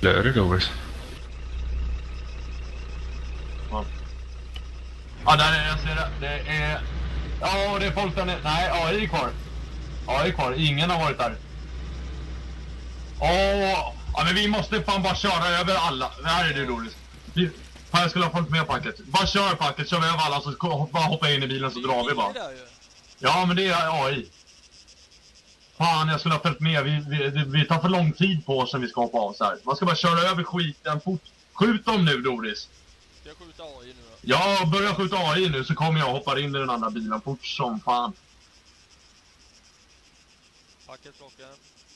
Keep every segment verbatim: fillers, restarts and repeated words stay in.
Blöder du, Doris? Ja. Ja, där är jag ser det. Det är... Ja, det är folk där nere. Nej, A I är kvar. A I är kvar. Ingen har varit där. Åh! Ja, men vi måste fan bara köra över alla. Det här är det, Doris. Vi... Fan, jag skulle ha följt med packet. Bara kör packet, kör vi över alla så bara hoppa in i bilen så drar vi bara. Ja, men det är A I. Fan, jag skulle ha följt med. Vi, vi, vi tar för lång tid på oss när vi ska hoppa av så här. Man ska bara köra över skiten fort. Skjut dem nu, Doris. Ska jag skjuta A I nu då? Ja, börja skjuta A I nu så kommer jag hoppa in i den andra bilen fort som fan. Packet klockan.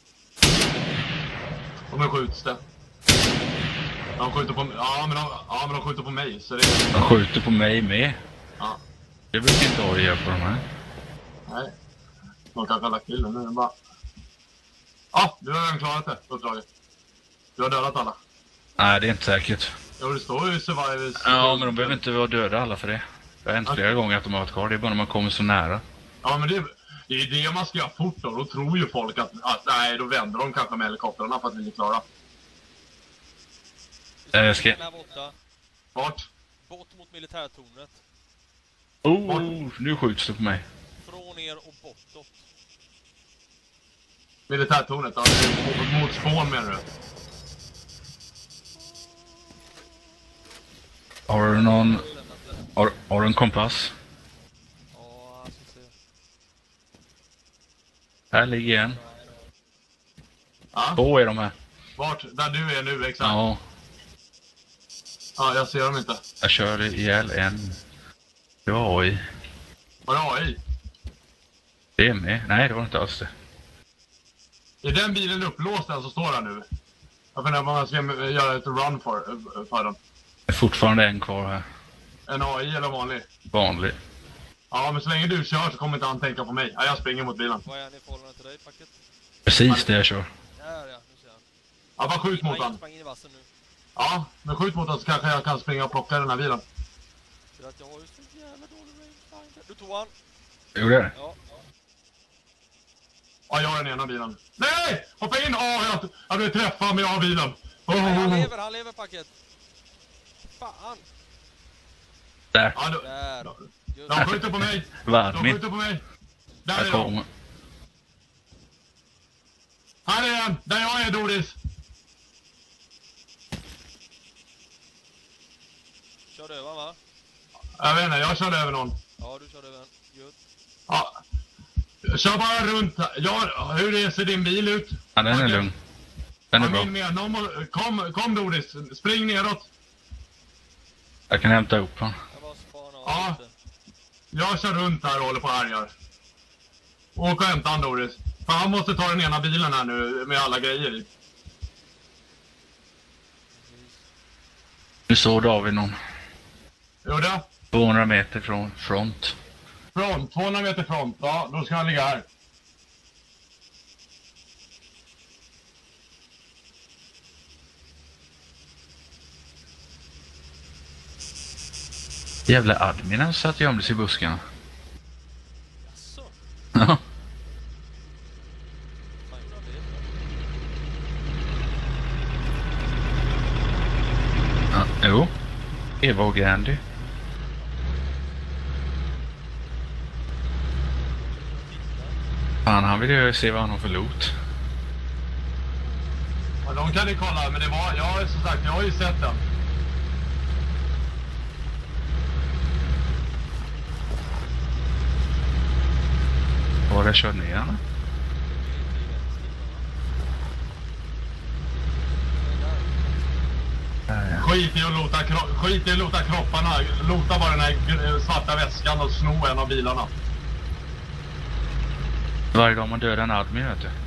Och men skjuts det. De skjuter på, ja, men de, ja, men de skjuter på mig. Så det är... De skjuter på mig med. Ja. Det brukar inte A I göra på de här. Nej. De kanske har lagt till den. Nu är det bara... Ja, du har redan klarat det, uppdraget. Du har dödat alla. Nej, det är inte säkert. Ja, det står ju survivors. Ja, men de behöver inte vara döda alla för det. Det har hänt flera gånger att de har varit kvar. Det är bara när man kommer så nära. Ja, men det, det är det man ska göra fort då. Då tror ju folk att, att nej, då vänder de kanske med helikoptrarna för att vi är klara. Eh, jag ska... Vart? Bort mot militärtornet. Oh, nu skjuts det på mig. Från er och bortåt. Militärtornet, ja. Det är mot spån menar du? Har du någon... Har, har du en kompass? Ja, jag ska se. Här ligger en. Ja. Två är de här. Vart? Där du är nu, exakt. Ja, Ja, jag ser dem inte. jag kör ihjäl en. Det var A I. Var det A I? Det är med. Nej, det var inte alls det. Är den bilen upplåst den som står här nu? Jag funderar på om man ska göra ett run för, för den. Det är fortfarande en kvar här. En A I eller vanlig? Vanlig. Ja, men så länge du kör så kommer inte han tänka på mig. Ja, jag springer mot bilen. Vad är ni i förhållande till dig, packet? Precis det jag kör. Där ja, nu ser jag. Ja, bara skjut mot Jag den. sprang in i vassen nu. Ja, men skjut mot den så kanske jag kan springa och plocka den här bilen. För att jag har ju så jävla dålig rangefinder. Du tog han. Gjorde det? Ja. Ja, jag har den ena bilen. Nej! Hoppa in! Ja, jag, jag blev träffad men jag har bilen. Oh, Nej, han oh, oh. lever, han lever, packet. Fan. Där. Ja, du, Där. Just. de skjuter på mig. De Varmigt. skjuter på mig. Där Jag är de. kommer. Här är den. Där jag är, Doris. Körde över, va? Jag vet inte, jag körde över någon. Ja, du körde över en. Gött. Ja. Kör bara runt. Ja, hur ser din bil ut? Ja, den är Okej. lugn. Den är Ja, bra. min med. Någon må- Kom, kom Doris. Spring neråt. Jag kan hämta upp honom. Jag bara spanar av Ja. lite. Jag kör runt här och håller på och härjar. Åk och hämta han, Doris. För han måste ta den ena bilen här nu med alla grejer i. Nu såg David någon. Jo det. tvåhundra meter från front. Front, tvåhundra meter front. Ja, då ska han ligga här. Jävla adminen satt gömde sig i buskarna. Jaså? Ja. Fan, gjorde han det? Ja, jo. Eva och Grandy. Fan, han vill ju se vad han har för loot. Ja, de kan ni kolla, men det var, jag har som sagt, jag har ju sett den. Var det kört ner han? Skit i att lota, kro- skit i att lota kropparna. Lota bara den här gr- svarta väskan och sno en av bilarna. Varje gång man dödar en admin, vet du.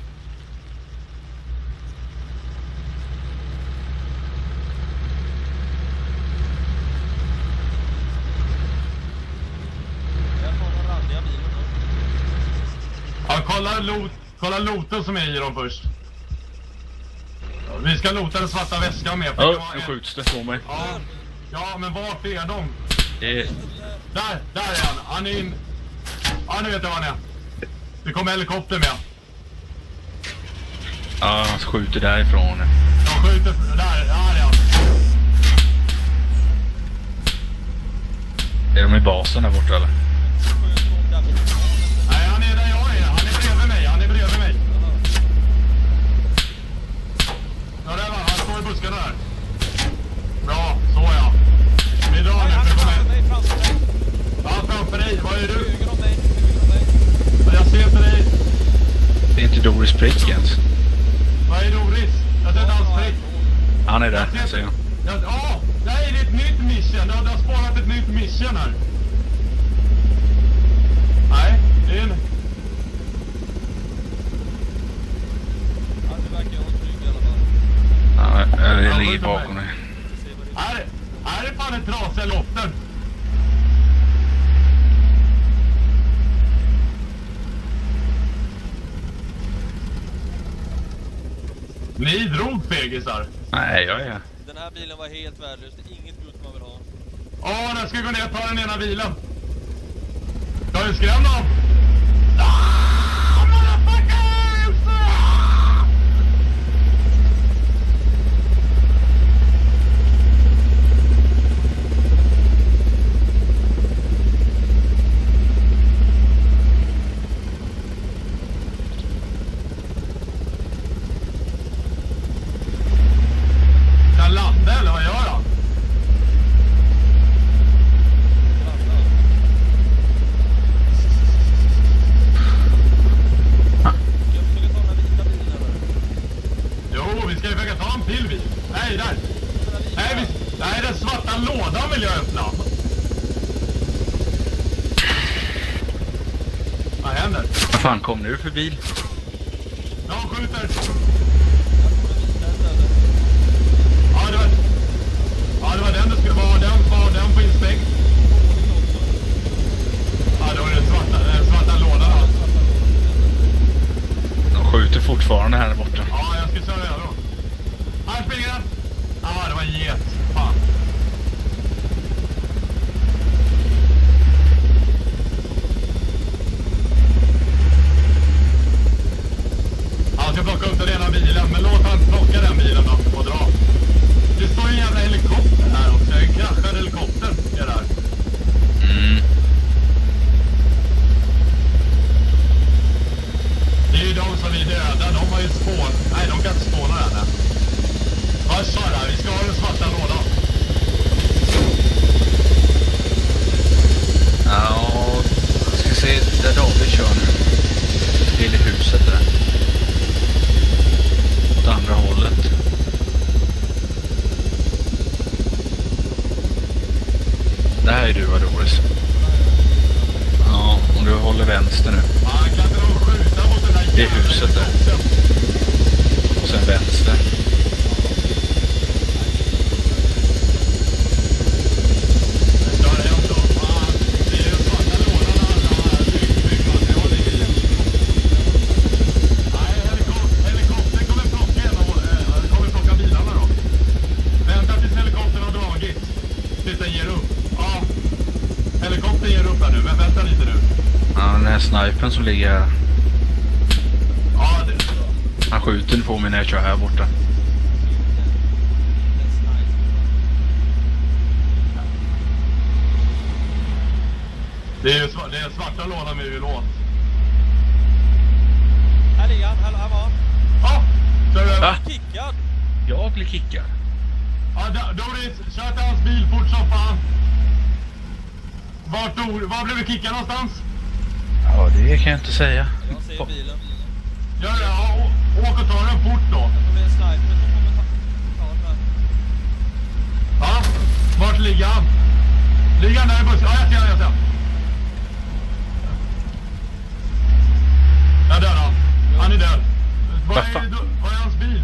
Jag får någon randiga bilen då. Ja, kolla, lot, kolla loten som är i dem först. Ja, vi ska lota den svarta väskan med. för det Ja, var nu en- skjuts det på mig. Ja, ja, men vart är de? Det är... Där, där är han. Han är in. Ja, nu vet jag var han är. Det kommer helikopter med. Ja, han skjuter därifrån. De skjuter... Där, där är han. Är de i basen där borta eller? Nej, han är där jag är. Han är bredvid mig. Han är bredvid mig. Ja, där var han. Han står i buskarna där. Bra, så ja. Vi drar nu. Han är Kom framför här. mig, framför mig. Ja, framför dig. Vad är du? Höger om mig, höger om mig. Ja, jag ser inte dig. Det är inte Doris prick ens. Vad är Doris? Jag ser inte hans prick. Han är där, jag ser jag. Ja, ja, nej, det är ett nytt mission. Det har, det har sparat ett nytt mission här. Nej, det är en... Ja, det verkar vara trygg i alla fall. Ja, det ligger bakom dig. Här, här är fan en trasiga loften. Ni drog fegisar. Nej, jag är... Den här bilen var helt värdelös. Det är inget gott man vill ha. Åh, när ska vi gå ner och ta den ena bilen? Jag är skrämd av. Ah, motherfuckers! Ah! Kan jag landa eller vad gör han? Jo, vi ska ju försöka ta en till bil. Nej, där. Nej, vi... Nej, den svarta lådan vill jag öppna. Vad händer? Vad fan kom nu för bil? Ja, skjuter. Ja, det var... Ja, det var den det skulle vara. Den var den på inspekt. Ja, det var den svarta, den svarta lådan alltså. De skjuter fortfarande här borta. Ja, jag ska köra över då. Här springer den. Ja, det var en get. Fan. Ja, jag ska plocka upp den ena bilen. Men låt han plocka den bilen då och dra. Det står en jävla helikopter här också. En kraschad helikopter är där. Mm. Det är ju de som är döda. De har ju spån. Nej, de kan inte spåna den här. Vad sa jag? Vi ska ha den svarta lådan. Ja, jag ska se där David kör nu. Till i huset där. Åt andra hållet. Det här är du, vad Doris. Ja, om du håller vänster nu. Ja, han kan inte nog skjuta mot den här Det är huset där. Och sen vänster. Jag kör hem då. Fan, det är ju svarta lådan alla byggmaterial i. Nej, helikopter, helikopter kommer plocka en av äh, kommer plocka bilarna då. Vänta tills helikoptern har dragit. Tills den ger upp. Ja, helikoptern ger upp här nu, men vänta lite nu. Ja, den här snipern som ligger här. Ja, det... Han skjuter på mig när jag kör här borta. Det är ju svar, det är svarta lådan vi vill åt. Här ligger han, här, här var han. Ja, kör över. Va? Kickad. Jag blir kickad. Ja, Doris, kör till hans bil fort som fan. Vart, Dor- var blev vi kickade någonstans? Ja, det kan jag inte säga. Jag ser bilen. Gör det, ja, å- åk och ta den fort då. Det är en sniper som kommer ta, ta den här. Ja, vart ligger han? Ligger han där i bussen? Ja, jag ser han, jag ser han. Jag dör han. Han är död. Vad Vad är, fan? det- vad är hans bil?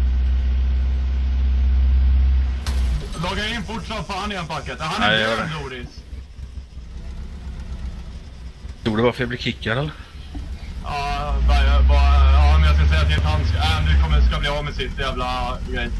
Logga in fort som fan igen packet. Han är Ja, jag gör död, det. Doris. Tror du varför jag blir kickad eller? Ja, bara, bara, ja, men jag ska säga till att han ska, Andy kommer, ska bli av med sitt jävla grej.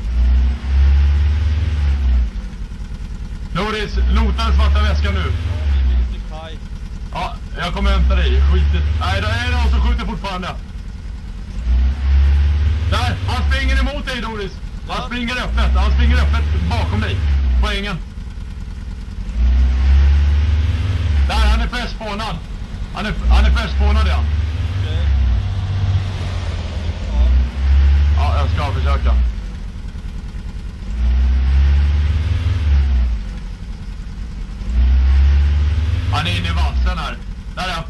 Doris, lota den svarta väskan nu. Ja, vi vill bli paj. Ja, jag kommer hämta dig. Skitet. Nej, det är någon som skjuter fortfarande. Där, han springer emot dig, Doris. Han springer öppet, han springer öppet bakom dig. Poängen. Där, han är färskspånad. Han är, han är färskspånad, ja. Okej. Ja, jag ska försöka. Han är inne i vassen här. Där är han.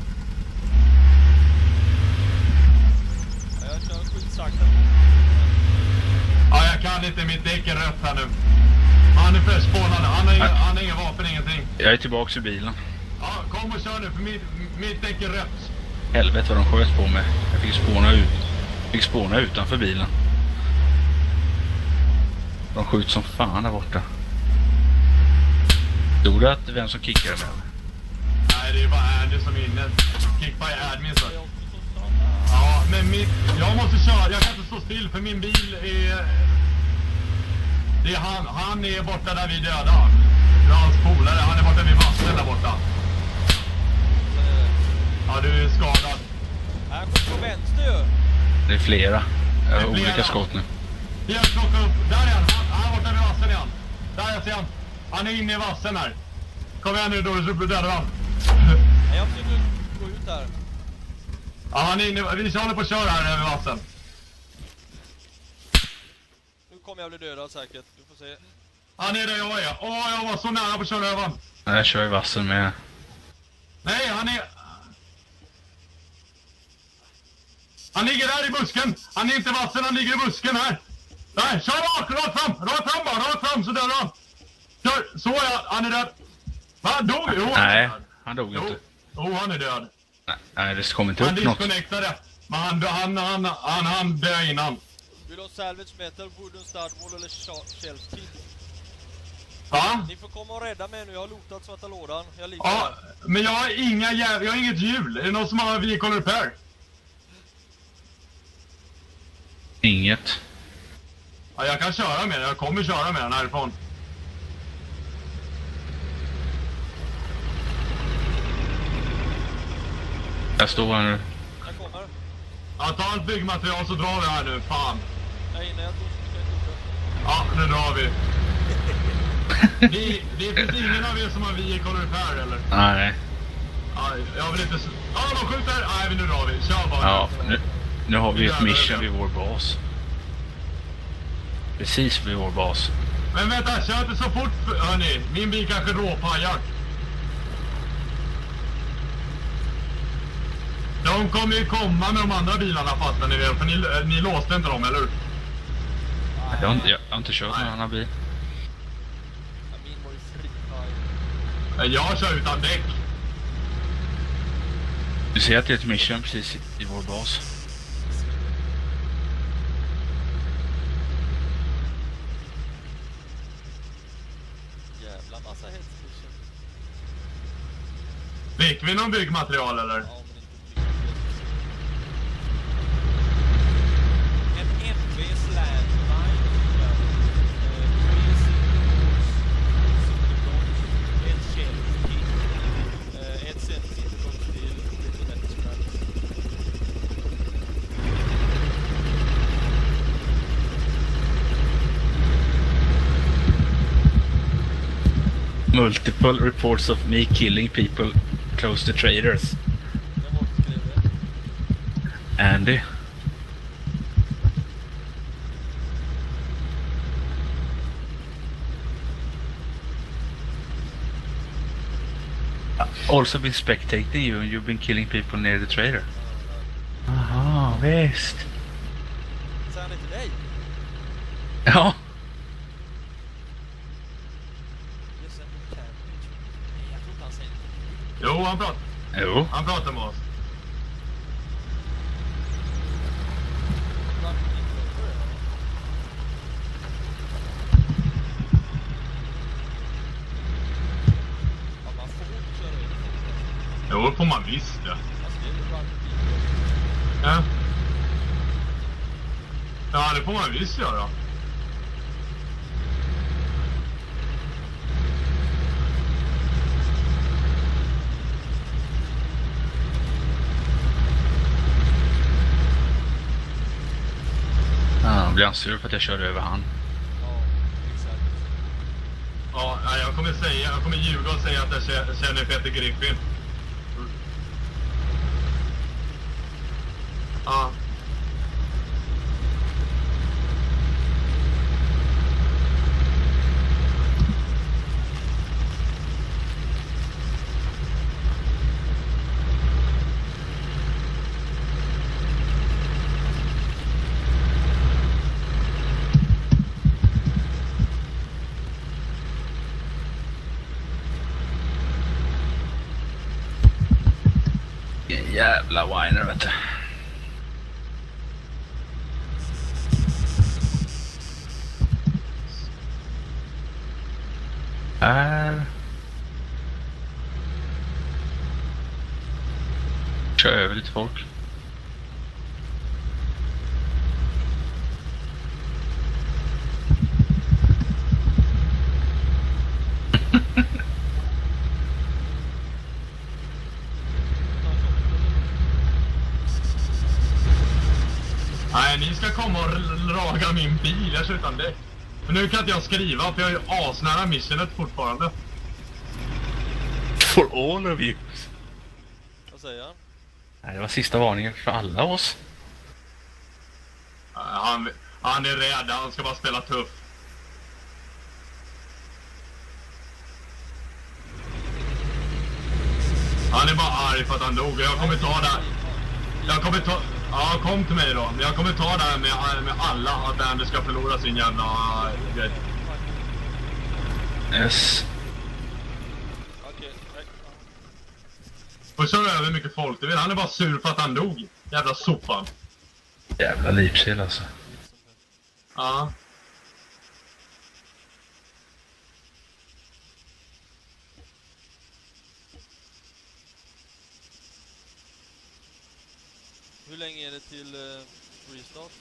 Ja, jag kör skitsakta. Ja, jag kan inte, mitt däck är rött här nu. Han är färskspånad, han har inga, han har inga vapen, ingenting. Jag är tillbaks i bilen. Ja, kom och kör nu, för mitt, mitt däck är rött. Helvete vad de sköt på mig. Jag fick spåna ut. Fick spåna utanför bilen. De skjuter som fan där borta. Tror du att vem som kickade med? Nej, det är bara Andy som är inne. Kick by admin så. Jag är också så satan. Ja, men mitt, jag måste köra, jag kan inte stå still för min bil är... Det är han, han är borta där vi döda. Det är hans polare, han är borta vid vassen där borta. Sen är det. Ja, du är skadad. Här kommer på vänster ju. Det är flera. Jag har Det är flera. olika skott nu. Jag plockar upp, där är han, han, han är borta vid vassen igen. Där jag ser han. Han är inne i vassen här. Kom igen nu Doris, du dödar han. Nej, jag försöker gå ut här. Ja, han är inne, vi håller på att köra här över vassen. Nu kommer jag bli dödad säkert. Du får se. Han är där jag är. Åh, jag var så nära på att köra över han. Jag kör i vassen med. Nej, han är... Han ligger där i busken. Han är inte i vassen, han ligger i busken här. Där, kör rakt, rakt fram. Rakt fram bara, rakt fram så dödar han. Kör, så är han, han är död. Va, dog? Jo, han är Nej, död. han dog Jo, inte. jo, han är död. Nej, det kommer inte Han upp något. disconnectade. Men han, han, han, han, han dö innan. Vill du ha salvage metal, wooden studwall eller sh- shelf kit? Va? Ni får komma och rädda mig nu, jag har lotat svarta lådan. Jag ligger Ja, här. men jag har inga jäv... Jag har inget hjul. Är det någon som har vehicle repair? Inget. Ja, jag kan köra med den. Jag kommer köra med den härifrån. Jag står här nu. Jag kommer. Ja, ta allt byggmaterial så drar vi här nu. Fan. Jag är inne, jag tror jag tog det. Ja, nu drar vi. Ni, det finns ingen av er som har vehicle repair, eller? Nej. Ja, jag vill inte... s- Ja, de skjuter! Nej, nu drar vi. Kör bara. Ja, nu, nu har vi ett mission vid vår bas. Precis vid vår bas. Men vänta, kör inte så fort, för- hörni. Min bil kanske råpajar. De kommer ju komma med de andra bilarna, fattar ni väl? För ni, ni låste inte dem, eller hur? Jag har, inte- jag har inte kört någon annan bil. Ja, min var ju free. Jag kör utan däck. Du ser att det är ett mission precis i, i vår bas. Jävla massa hästmission. Fick vi någon byggmaterial, eller? Ja, men inte mycket. En M V Sladline. Tre Sigurds. Ett Shelf Kit. Ett centimeter brottbil. Lite lätt scratch. Multiple reports of me killing people close to traders. Jag måste skriva det. Andy. Also been spectating you and you've been killing people near the trader. Aha, visst. Säger han det till dig? Ja. Just en cabbage. Nej, jag tror inte han säger det. Jo, han pratar, Jo. han pratar med oss. Varför inte för det? Ja, man får inte köra in. Jo, får man visst det. Alltså, det är ju bara Ja. Ja, det får man visst göra. Ja, han blir han sur för att jag körde över han. Ja, jag kommer säga, jag kommer ljuga och säga att jag känner Peter Griffin. Ja. Jävla whiner, vet du. Här. Kör över lite folk. Nej, ni ska komma och raga min bil, jag utan det. Men nu kan inte jag skriva för jag är ju asnära missionet fortfarande. For all of you. Vad säger han? Nej, det var sista varningen för alla oss. Han, han är rädd, han ska bara spela tuff. Han är bara arg för att han dog. Jag kommer ta det. Jag kommer ta... Ja, kom till mig då. Men jag kommer ta det här med, med alla. Att Andy ska förlora sin jävla uh, grej. Yes. Okej, okay. Och så över hur mycket folk. Du vet, han är bara sur för att han dog. Jävla sopan. Jävla livsel alltså. Ja. Hur länge är det till uh, restart?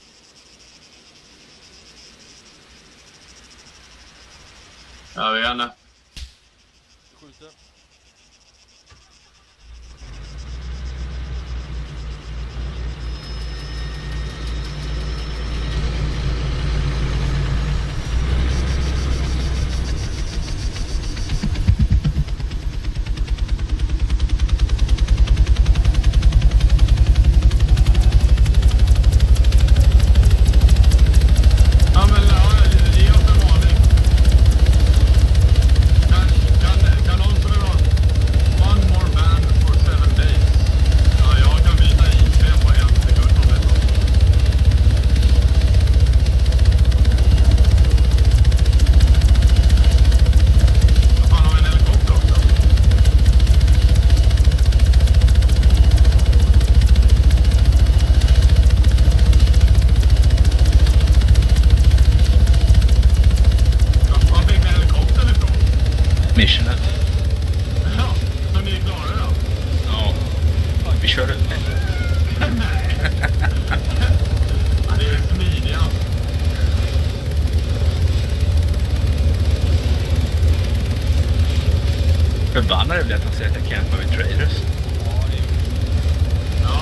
Jag vet inte. Skjuter. Missionet. Ja, så ni är klara då? Ja. Vi kör ut med. Ja, det är smidiga. Förbannade blir att han säger att jag campar vid traders. Ja.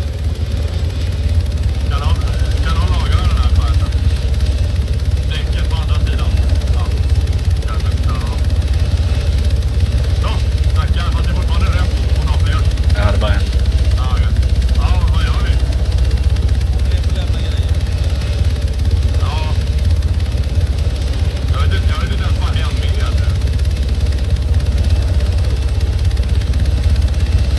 Kan de, kan de laga den här skärten? Däcket på andra sidan. Ja. Kanske inte kan de. Så, tackar. Fast det är fortfarande rätt. Hon har fler. Jag hade bara en. Ja, okej. Ja, vad gör vi? Vi får lämna grejer. Ja. Jag vet inte, jag vet inte ens vad en miljard är.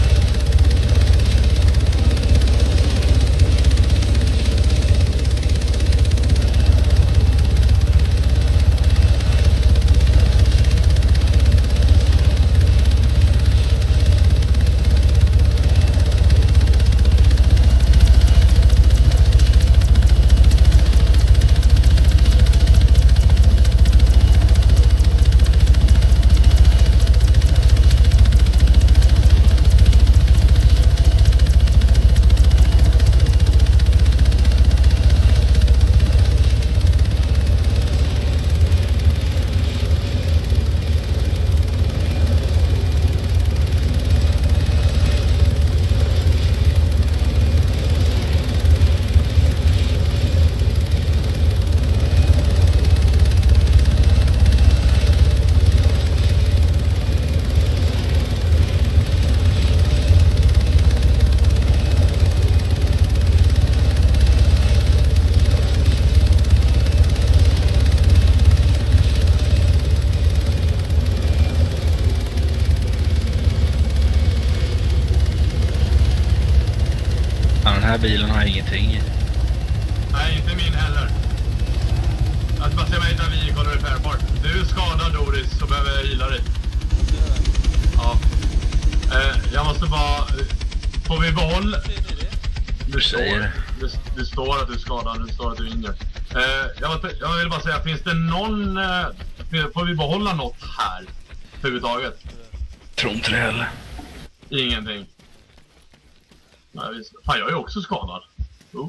bilen har ingenting i. Nej, inte min heller. Jag ska bara se mig där vi kollar repair part. Du är skadad, Doris, så behöver jag hila dig. Ja. Eh, jag måste bara... Får vi behålla... Du säger det. Det, det står att du är skadad, det står att du är injurd. Eh, jag, jag vill bara säga, finns det någon... Eh, får vi behålla något här? Överhuvudtaget? Tror inte det heller. Ingenting. Nej, visst. Fan, jag är också skadad. Oh.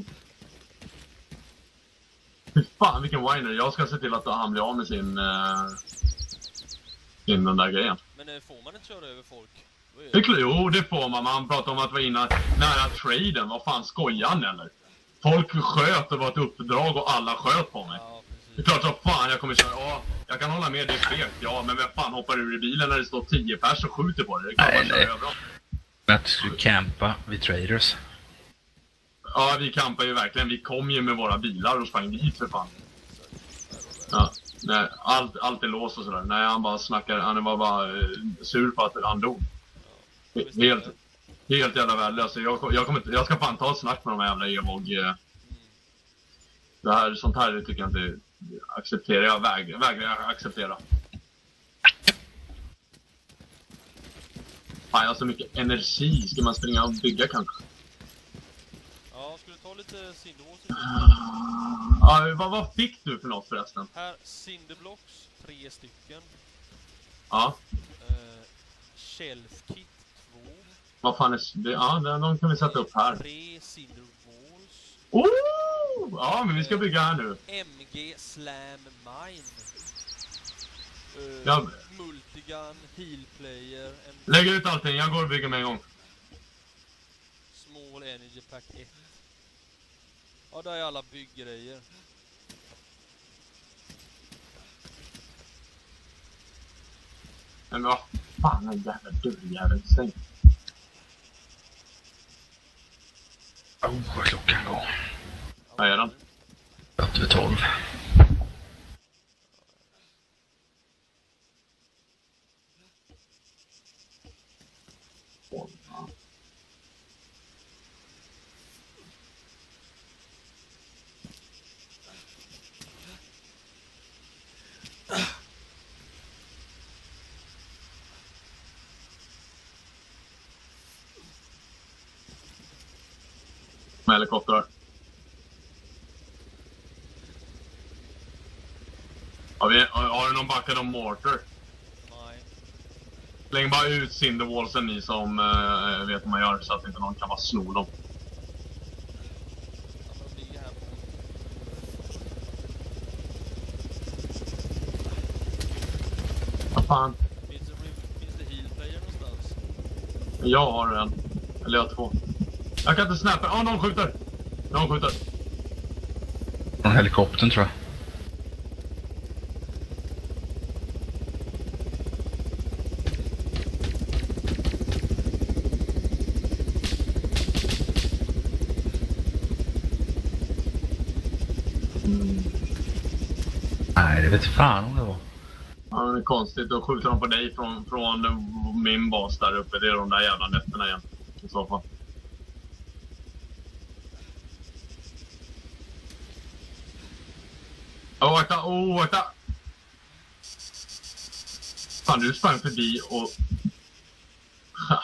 Fy fan, vilken whiner. Jag ska se till att han blir av med sin... Eh, sin den där grejen. Men eh, får man inte köra över folk? Det är klart, jo, det får man. Man pratar om att vara inne nära traden. Vad fan, skojar han eller? Folk sköt, det var ett uppdrag och alla sköt på mig. Ja, det är klart så fan jag kommer köra. Ja, jag kan hålla med, det är fegt. Ja, men vem fan hoppar ur i bilen när det står tio pers och skjuter på det? Det kan man köra överallt. Men att du skulle campa vid traders. Ja, vi campar ju verkligen. Vi kom ju med våra bilar och sprang dit för fan. Ja, nej, allt, allt är låst och sådär. Nej, han bara snackar. Han var bara uh, sur på att han dog. Helt, helt jävla värdelös. Jag, jag, kommer, jag ska fan ta ett snack med de här jävla Evog. Det här, sånt här tycker jag inte accepterar. Jag väg, vägrar acceptera. Fan, jag har så mycket energi. Ska man springa och bygga kanske? Ja, ska du ta lite Cinderwalls? Ja, vad, vad fick du för något förresten? Här, Cinderblocks, tre stycken. Ja. Uh, Shelf Kit, två. Vad fan är det? Ja, de kan vi sätta upp här. Tre Cinderwalls. Oh! Ja, men vi ska bygga här nu. M G Slam Mine. Uh, Ja. Multigun, Heal Player. En Lägg ut allting, jag går och bygger med en gång. Small Energy Pack ett. Ja, där är alla bygggrejer. Men vad fan är det jävla dörrjäveln säng? Oh, vad klockan går. Vad är den? Kvart över tolv. Med helikoptrar. Har, vi, har, har du någon backad om mortar? Nej. Släng bara ut Cinderwallsen ni som uh, vet vad man gör så att inte någon kan bara sno dem. Ja, de ligger här på. Vad fan? Finns det, finns det Heal Player någonstans? Jag har en. Eller jag har två. Jag kan inte snappa. Ja, ah, någon skjuter. Någon skjuter. Från helikoptern tror jag. Mm. Nej, det vet fan om det var. Ja, det är konstigt. Då skjuter de på dig från, från min bas där uppe. Det är de där jävla nätterna igen. I så fall. Åh, oh, akta! Åh, oh, akta! Fan, du sprang förbi och... Ha.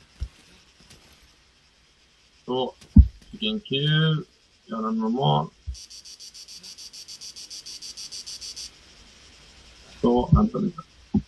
Så, fick en kul. Gör den normal. Så, vänta lite.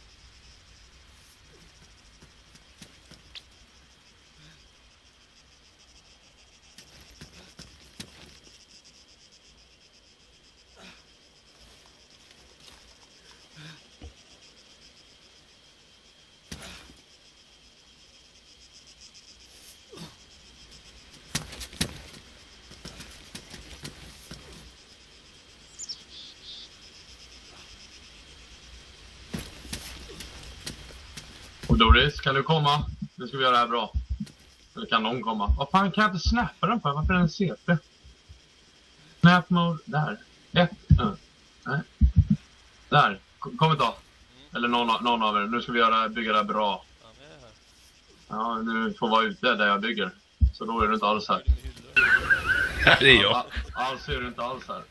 Och Doris, kan du komma? Nu ska vi göra det här bra. Eller kan någon komma? Vad fan, kan jag inte snappa den för? Varför är den C P? Snap mode, där. Ett, uh. Nej. Där, kom ett tag. Eller någon, någon av er. Nu ska vi göra, bygga det här bra. Ja, men jag är här. Ja, nu får vara ute där jag bygger. Så då är du inte alls här. Är det med hyllor? Det är jag. Alls är du inte alls här.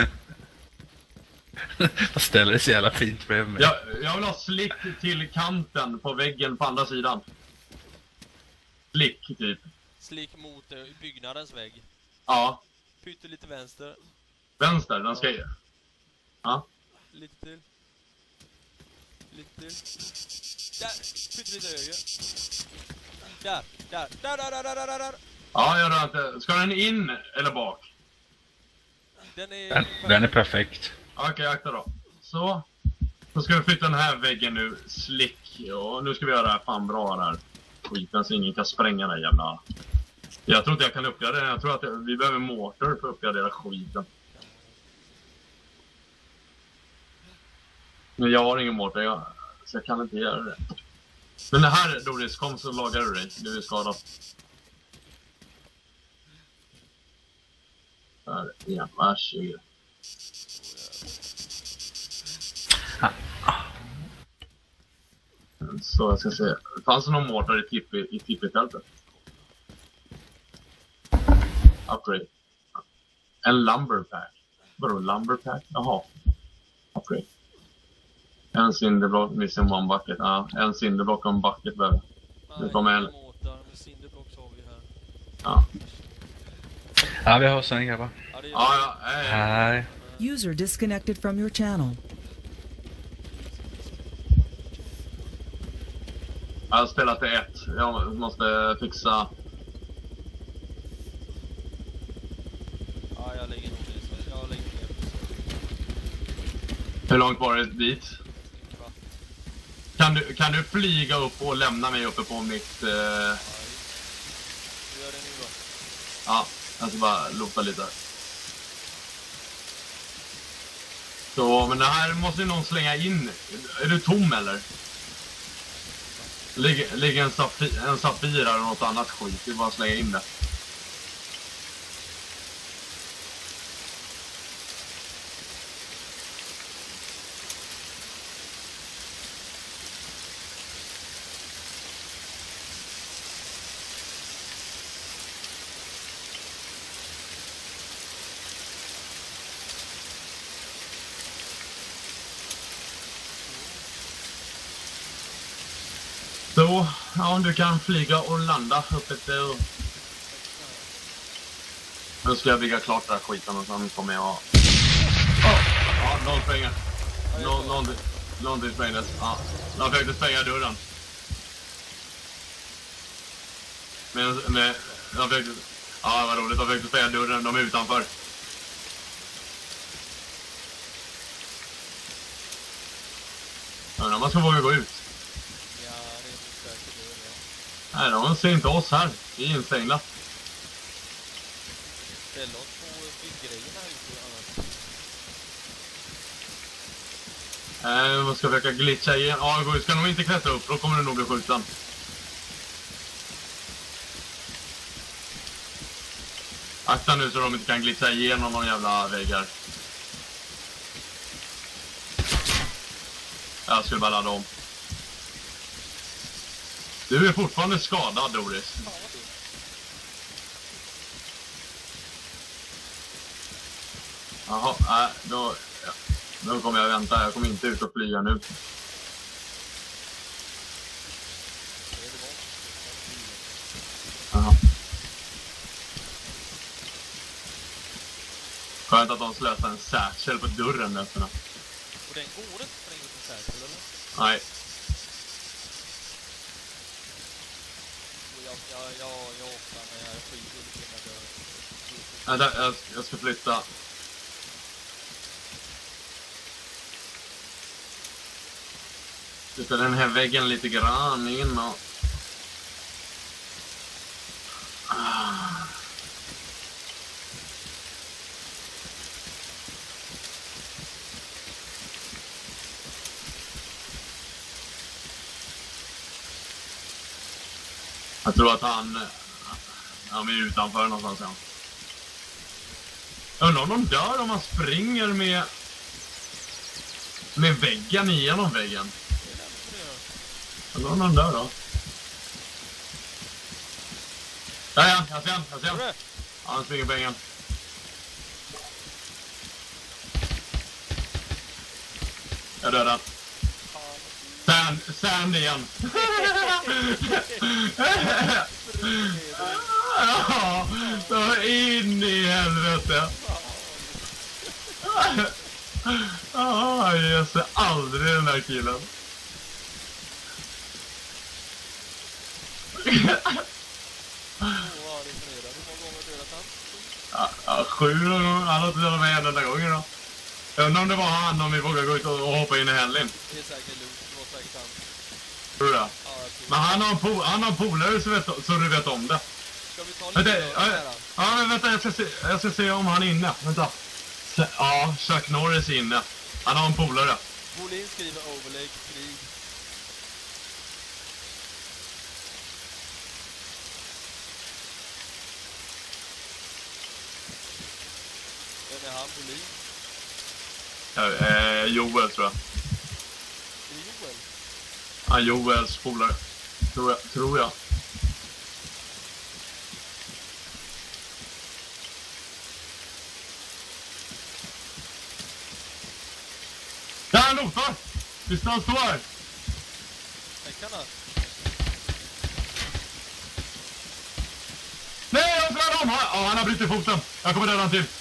Jag ställer det så jävla fint bredvid mig. Jag, jag vill ha slick till kanten på väggen på andra sidan. Slick typ. Slick mot eh, byggnadens vägg. Ja. Pytte lite vänster. Vänster, den ska ju. Ja. Lite till. Lite till. Där! Pytte lite höger. Där! Där! Där! Där! Där! Där! Där! Där! Ja, jag rör inte. Ska den in eller bak? Den är... Den, den är perfekt. Okej, okay, akta då. Så. Så ska vi flytta den här väggen nu. Slick. Och nu ska vi göra det här fan bra här. Skiten så ingen kan spränga den jävla... Jag tror inte jag kan uppgradera den. Jag tror att vi behöver motor för att uppgradera skiten. Men jag har ingen motor. Jag... Så jag kan inte göra det. Men det här, Doris, kom så lagar du dig. Du är skadad. Här är varsågod. Så jag ska se. Fanns det någon motor i tipp i tippetältet? Upgrade. En lumberpack. Vadå lumberpack? Jaha. Upgrade. En cinderblock, missing one bucket. Ja, en cinderblock och en bucket behöver. Nu kommer en. Ja. Ja, vi har sen grabbar. Ja, ja. Hej. User disconnected from your channel. Jag har spelat till ett. Jag måste fixa. Ja, jag lägger nog det. Jag lägger ner. Hur långt var det dit? Kan du, kan du flyga upp och lämna mig uppe på mitt... Eh... Ja, gör det nu då. Ja, jag ska bara lufta lite. Så, men det här måste ju någon slänga in. Är du tom eller? Ligger, ligger en, safi, en safir eller något annat skit. Det är bara att slänga in det. Så, ja, om du kan flyga och landa uppe till... Nu ska jag bygga klart den här skiten och sen kommer jag... Oh, ja, någon springer. Någon, någon, någon sprängdes. Ja, jag försökte spränga dörren. Men, men jag försökte... Ja, vad roligt. Jag försökte spränga dörren. De är utanför. Jag undrar om man ska våga gå ut. Nej, de ser inte oss här. Vi är instängda. Ställ oss på byggrejerna ute. Eh, man ska försöka glitcha igen. Ja, du ska nog inte klättra upp. Då kommer du nog bli skjuten. Akta nu så de inte kan glitcha igenom någon jävla väggar. Jag skulle bara ladda om. Du är fortfarande skadad, Doris. Jaha, nej, då, ja. Då kommer jag vänta. Jag kommer inte ut och flyga nu. Jaha. Skönt att de slösar en satchel på dörren nästan. Och den går inte spränga ut en satchel, eller? Nej. Jag, jag, jag, jag offrar mig här skit och det Ja, där, jag, jag ska flytta. Flytta den här väggen lite grann in och... Ah. Jag tror att han... Han är utanför någonstans, ja. Jag undrar om de dör om man springer med... Med väggen igenom väggen. Jag undrar om de dör då. Ja, ja, jag ser han, jag ser han. Ja, han springer på ängen. Jag dödar. Sand, sand igen. Ja, så in i helvete. Ja, jag ser aldrig den där killen. Ja, sju gånger. Han har inte dödat mig en enda gång då. Jag undrar om det var han, om vi vågar gå ut och hoppa in i Hellin. Det är säkert lugnt, det var säkert han. Tror du det? Ja, jag tror Men han har en, po han har en polare så, vet, så du vet om det. Ska vi ta lite Vänta, då, ja, här då? ja, men vänta, jag ska, se, jag ska se om han är inne. Vänta. Se, ja, Chuck Norris är inne. Han har en polare. Bolin skriver overlay, krig. Vem är han, Bolin? Ja, eh, Joel tror jag. Är det Joel? Ja, Joels polare. Tror jag. Tror jag. Där han notar! Visst han står här? Nej, kan han? Nej, jag drar honom! Ja, han har brutit foten. Jag kommer döda han till.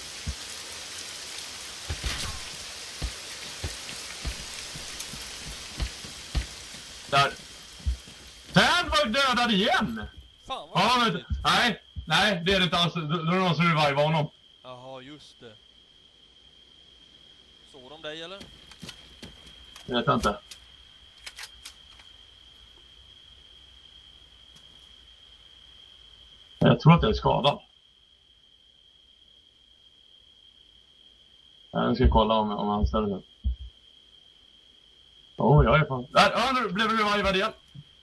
Där. Den var dödad igen! Fan vad Ja, häftigt. men, nej, nej, det är det inte alls. Då då är det någon som revivar honom. Jaha, just det. Såg de dig eller? Jag vet inte. Jag tror att jag är skadad. Jag ska kolla om, om han ställer sig. Åh, oh, jag är fan... Där, ja, nu blev det revivad igen.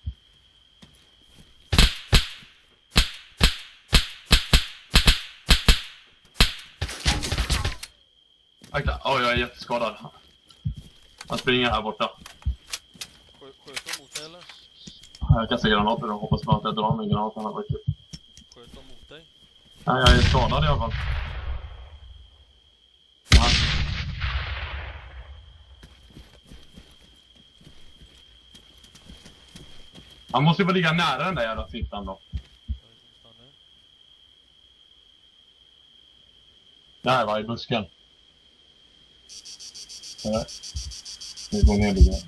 Akta, åh, oh, jag är jätteskadad. Han springer här borta. Skö- Sköt de mot dig eller? Jag kastar granater och hoppas bara att jag drar med granaterna. Sköt de mot dig? Nej, jag är skadad i alla fall. Ja. Han måste ju bara ligga nära den där jävla fittan då. Jag vet inte vad fan det är. Där var i busken. Ja. Nu går ner lite.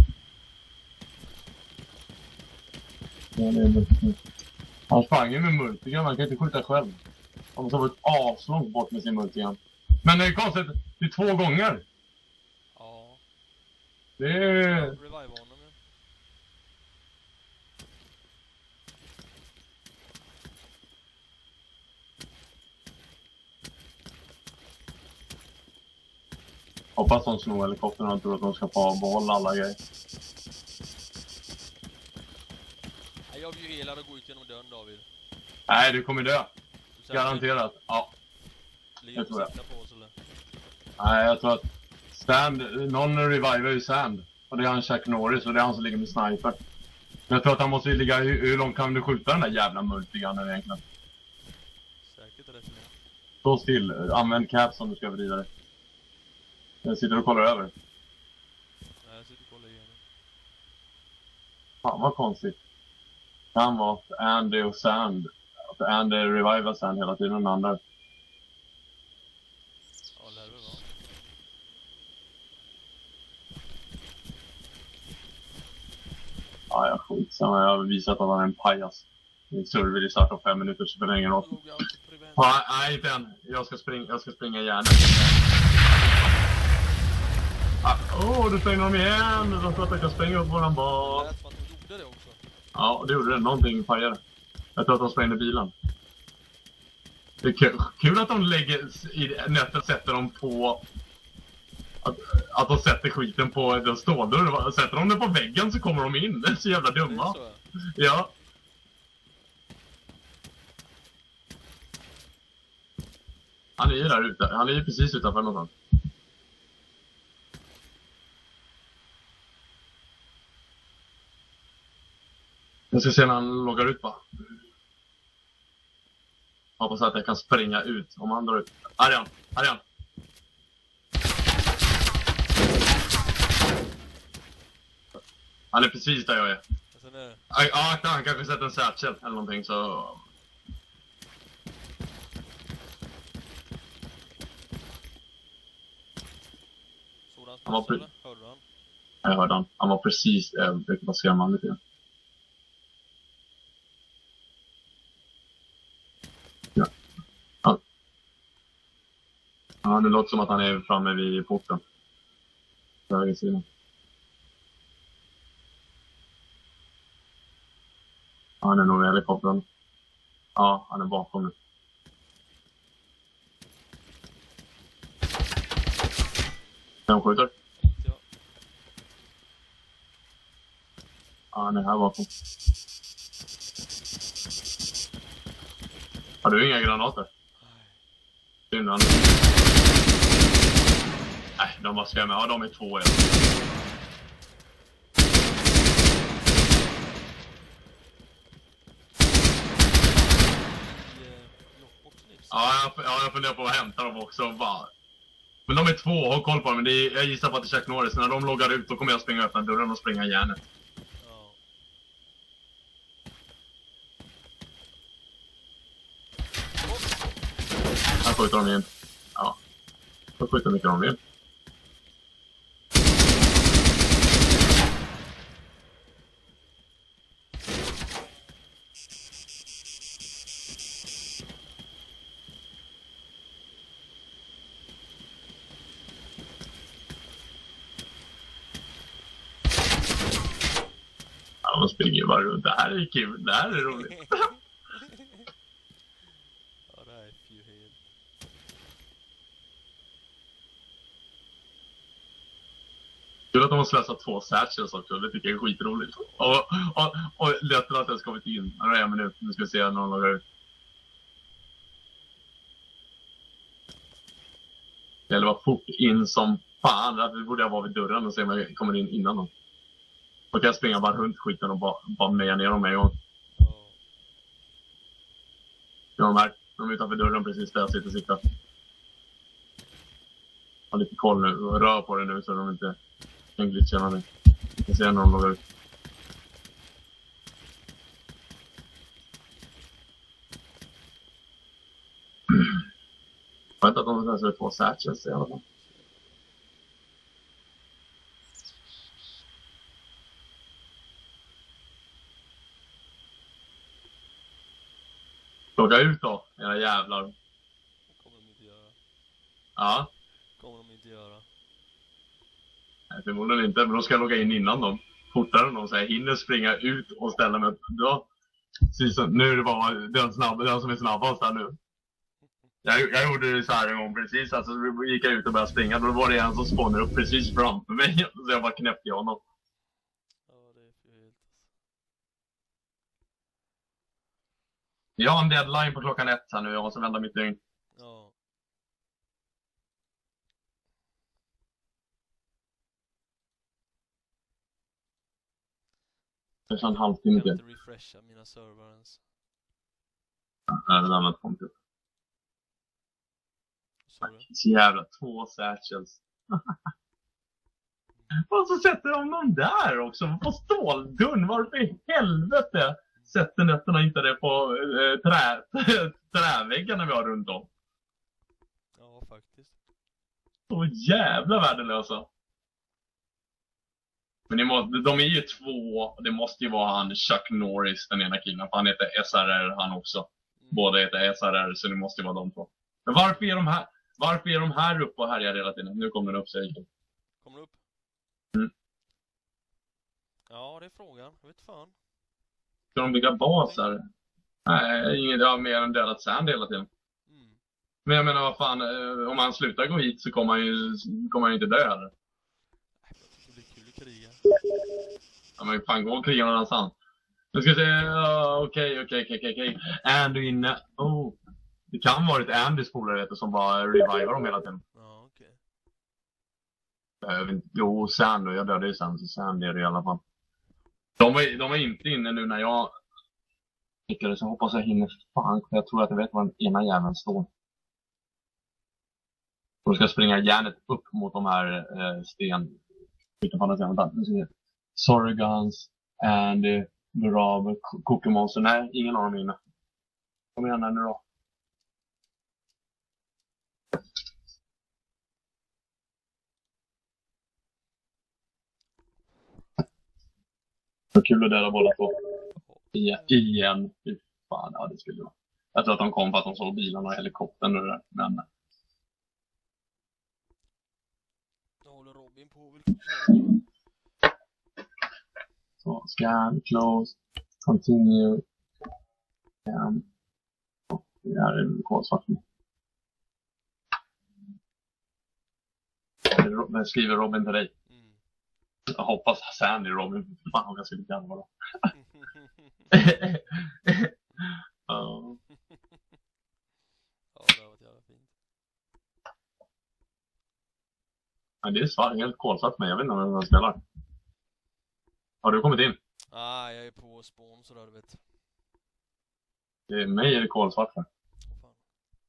Ja, det är busken. Han sprang ju med multigun, han kan inte skjuta själv. Han måste ha varit aslångt bort med sin multigun. Men det är konstigt, det är två gånger. Ja, Det är... revive honom ju. Hoppas de snor helikoptern och tror att de ska få behålla alla grejer. Nej, jag blir ju helad och gå ut genom dörren, David. Nej, du kommer dö. Du säger Garanterat. Ja. att Ligger jag tror det. och siktar på oss eller? Nej, jag tror att Stand, någon reviver ju Sand. Och det är han Chuck Norris och det är han som ligger med sniper. Men jag tror att han måste ligga, hur, hur långt kan du skjuta den där jävla multigunnen egentligen? Säkert rätt långt. Stå still, använd caps om du ska vrida dig. Jag sitter och kollar över. Nej, jag sitter och kollar igenom. Fan vad konstigt. Han var att Andy och Sand. Att Andy revivar Sand hela tiden, den andra. Ja, lär det väl vara. Ja, jag skitsamma. Jag har visat att han är en pajas. Min server i start om fem minuter så spelar det ingen roll. Log out, prevent. Ja, nej, inte än. Jag ska springa, jag ska springa igen. Åh, oh, du sprängde dem igen. De tror att jag kan spränga upp våran Det bas. lät som att de gjorde det också. Ja, det gjorde det. Någonting pajade. Jag tror att de sprängde bilen. Det är kul, kul att de lägger i nätet, sätter dem på... Att, att de sätter skiten på en ståldörr. Sätter de den på väggen så kommer de in. Det är så jävla Det är dumma. så, ja. Ja. Han är ju där ute. Han är ju precis utanför någonstans. Jag ska se när han loggar ut bara. Hoppas att jag kan springa ut om han drar ut. Här är han. Här är han. Han är precis där jag är. Alltså, nu. Ja, han kanske sett en satchel eller någonting så... Han var pre- hörde du han? Jag hörde han. Han var precis... Jag fick bara skrämma han lite grann. Ja. Ja. Ja, det låter som att han är framme vid porten. På höger sidan. Ja, han är nog i helikoptern. Ja, han är bakom nu. Vem skjuter? Ja. Ja, han är här bakom. Har du inga granater? Synd, han... Nej, de bara skrämmer. Ja, de är två igen. Ja, jag, ja, jag funderar på att hämta dem också. Bara. Men de är två, håll koll på dem. Men det är, jag gissar på att det är Chuck Norris. När de loggar ut, då kommer jag springa öppna dörren och springa järnet. Ja. Här skjuter de in. Ja. Då skjuter mycket de in. De springer bara runt. Det här är kul. Det här är roligt. Ja, det här är ju helt... Kul att de har slösat två satchels också. Det tycker jag är skitroligt. Och, och, och lätt att jag ska kommit in. Nu är en minut. Nu ska vi se när de loggar ut. Eller var fort in som fan. Det borde jag vara vid dörren och se om jag kommer in innan dem. Då kan jag springa bara runt skiten och bara, bara meja ner dem en gång. Ja, de här. De är utanför dörren precis där jag sitter och sitter. Har lite koll nu. Rör på det nu så de inte kan glitcha någonting. Jag kan se när de loggar ut. Jag vet att de läser två satchels i alla fall. Logga ut då, era jävlar. kommer de inte göra. Ja. kommer de inte göra. Nej, förmodligen inte, men då ska jag logga in innan dem. Fortare än de säger, hinner springa ut och ställa mig. Ja. Som, nu är det bara den, snabb, den som är snabbast där nu. Jag, jag gjorde det så här en gång precis, alltså gick jag ut och började springa. Då var det en som spånade upp precis framför mig. Så jag bara knäppte honom. Ja, det är för helt. Jag har en deadline på klockan ett här nu, jag måste vända mitt dygn. Ja. Det är en halvtimme Jag kan till. inte refresha mina server ens. Nej, det har inte kommit upp. Sorry. Så jävla två satchels. Och så sätter de dem där också. På ståldörren. Varför i helvete sätter nätterna inte det på äh, trä, träväggarna vi har runt om? Ja, faktiskt. Så jävla värdelösa. Men det måste, de är ju två. Det måste ju vara han Chuck Norris, den ena killen. För han heter S R R han också. Mm. Båda heter S R R, så det måste ju vara de två. Men varför är de här, varför är de här uppe och härjar hela tiden? Nu kommer den upp, säger jag. Kommer upp? Mm. Ja, det är frågan. Jag vet fan. Ska de bygga baser? Nej, inget, jag har mer än dödat sand hela tiden. Mm. Men jag menar, vad fan, om han slutar gå hit så kommer han ju, kommer han ju inte dö eller? Det blir kul att kriga. Ja, men fan, gå och kriga någon annanstans. Nu ska jag säga, okej, okej, okej, okej. Andy inne, oh. Det kan vara ett Andys polare som bara revivar dem hela tiden. Ja, okej. Okay. Jo, Sand då, jag dödade ju Sand, så Sand är det i alla fall. De var, de var inte inne nu när jag lyckades, så hoppas jag hinner fan, jag tror att jag vet var den ena jäveln står. De ska springa järnet upp mot de här eh, sten. Utan på andra sidan, vänta, nu ska vi Sorry Guns and uh, the Rob Cookie Monster. Nej, ingen av dem är inne. Kom igen här nu då. Så kul att dela båda två. Igen. Igen. Fy fan, ja det skulle vara. Jag tror att de kom för att de såg bilarna och helikoptern och det där. Men... Då håller Robin på. Så, scan, close, continue. Um, det här är kolsvart nu. Jag skriver Robin till dig. Mm. Jag hoppas Sandy Robin. Fan, jag ska lite grann vara. uh. Ja, det har varit jävla fint. Men det är svart, helt kolsvart för mig. Jag vet inte om jag spelar. Har du kommit in? Ah, jag är på spawn sådär, du vet. Det är mig är det kolsvart för. Åh fan.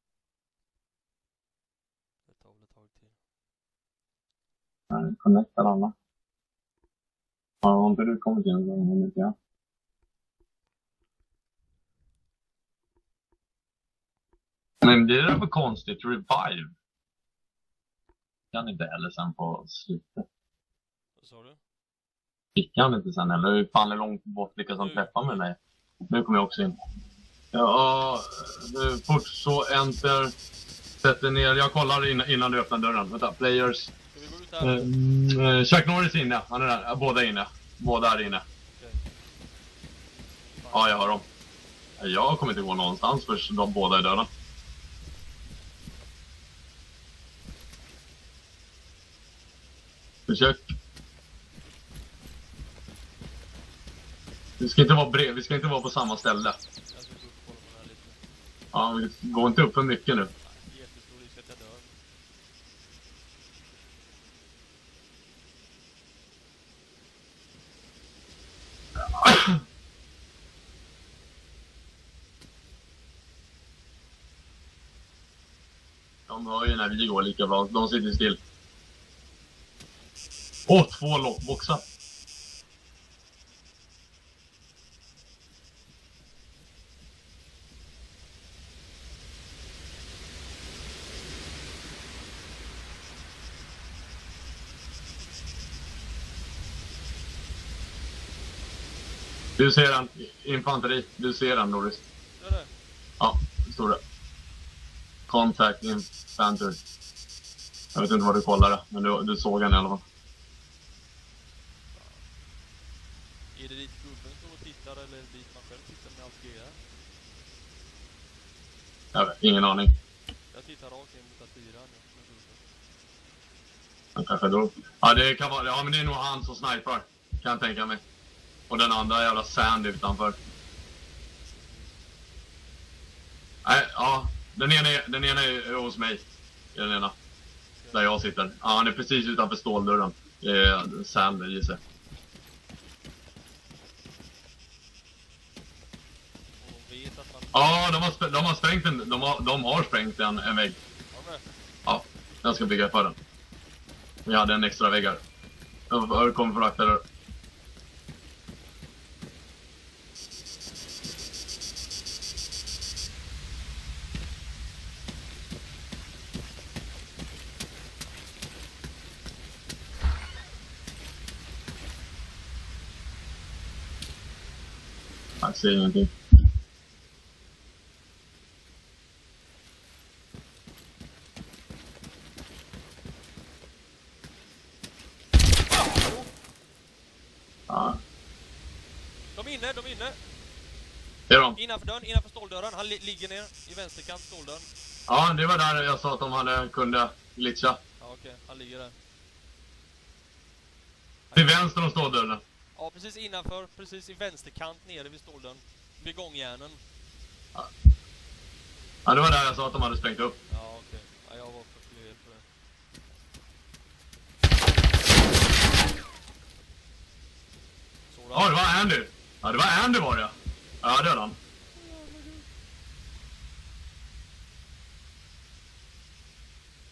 Det tar väl ett tag till. Nej, connectar alla. Ja, har inte du kommit in så är det inte jag. Men det är det för konstigt, revive. Kan inte heller sen på slutet. Vad sa du? Fick han inte sen eller? Hur fan är långt bort lyckas han träffa med mig? Nu kommer jag också in. Ja, nu fort så enter. Sätter ner, jag kollar innan, innan du öppnar dörren. Vänta, players. Ska vi gå ut här? Mm, Chuck Norris är inne, han är där. Båda är inne. Båda är inne. Okej. Ja, jag hör dem. Jag kommer inte gå någonstans för de båda är döda. Försök. Vi ska inte vara brev, vi ska inte vara på samma ställe. Jag ska gå upp och kolla på den här lite. Ja, vi går inte upp för mycket nu. Nej, jättestor risk att jag dör. De hör ju när vi går lika bra. De sitter still. Åh, två lockboxar. Du ser den, infanteri. Du ser den, Doris. Är det? Ja, det står det. Contact infantry. Jag vet inte vad du kollade, men du, du såg den i alla fall. Är det dit gubben står och tittar eller är det dit man själv tittar med allt grejer? Jag vet, ingen aning. Jag tittar rakt in mot fyran. Han kanske då. Ja, det kan vara, ja men det är nog han som sniper. Kan jag tänka mig. Och den andra jävla sand utanför. Nej, ja. Den ena är, den ena är hos mig. Den ena. Där jag sitter. Ja, han är precis utanför ståldörren. Det är sand, gissar jag. Ja, de har, de har sprängt en, de har, de har sprängt en, en vägg. Ja, jag ska bygga för den. Vi hade en extra vägg här. Jag kommer för akta där. Jag ser ingenting. Ja. De är inne, de är inne. Det är de. Innanför dörren, innanför ståldörren. Han li ligger ner i vänsterkant ståldörren. Ja, det var där jag sa att de hade kunde glitcha. Ja, okej. Okay. Han ligger där. Till vänster om ståldörren. Ja, precis innanför. Precis i vänsterkant nere vid ståldörren. Vid gångjärnen. Ja. Ja, det var där jag sa att de hade sprängt upp. Ja, okej. Okay. Ja, jag var för fel på det. Ja, det var Andy. Ja, det var Andy var det. Ja, det är han.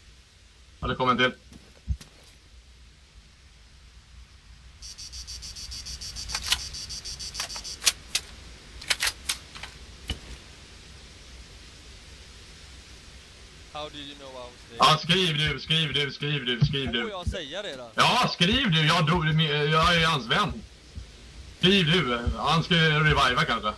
Ja, det kommer en till. How did you know I was there? Ja, skriv du, skriv du, skriv du, skriv du. Får jag säga det då? Ja, skriv du. Jag, drog, jag är hans vän. Skriv du. Han ska reviva kanske.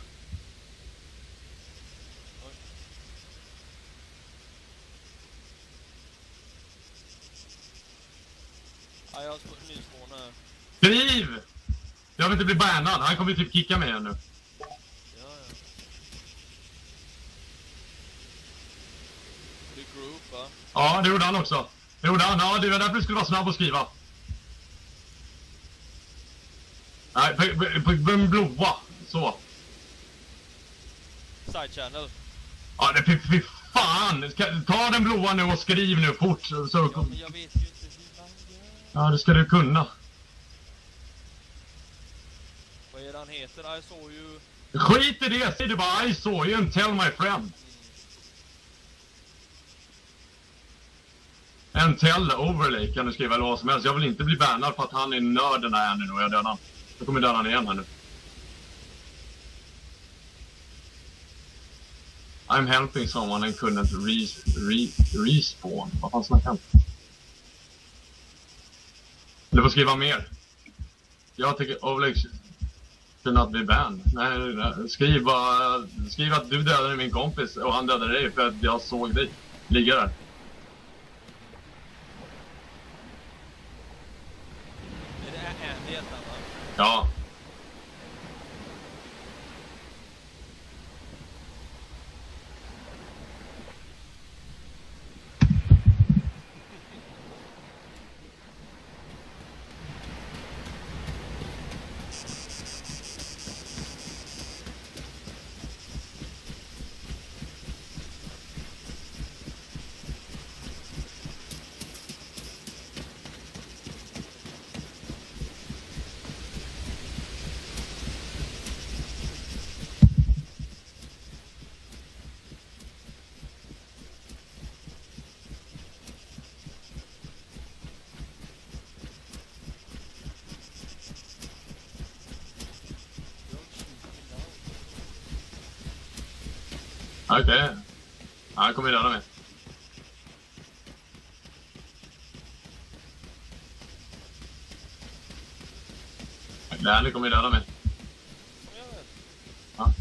Ja, jag har nyspån här. Skriv! Jag vill inte bli bannad. Han kommer typ kicka mig igen nu. Ja, ja. The group, va? Ja, det gjorde han också. Det gjorde han. Ja, det var därför du skulle vara snabb och skriva. Nej, på, på, på den blåa. Så. Side channel. Ja, det fy, fy fan. Ska, ta den blåa nu och skriv nu fort. Så, så. Ja, men jag vet ju inte hur man gör. Ja, det ska du kunna. Vad är det han heter? I saw you... Skit i det. Säg det bara I saw you and tell my friend. And tell overlay kan du skriva eller vad som helst. Jag vill inte bli bannad för att han är nörden här nu och jag dödar han. Jag kommer döda han igen här nu. I'm helping someone and couldn't re, re, respawn. Vad fan snackar han? Du får skriva mer. Jag tycker overlay should not be banned. Nej, nej, skriv bara, skriv att du dödade min kompis och han dödade dig för att jag såg dig ligga där. Är det Andy heter han, va? Ja. Okej. Okay. Ja, han kommer döda mig. Danny kommer döda mig. Ja.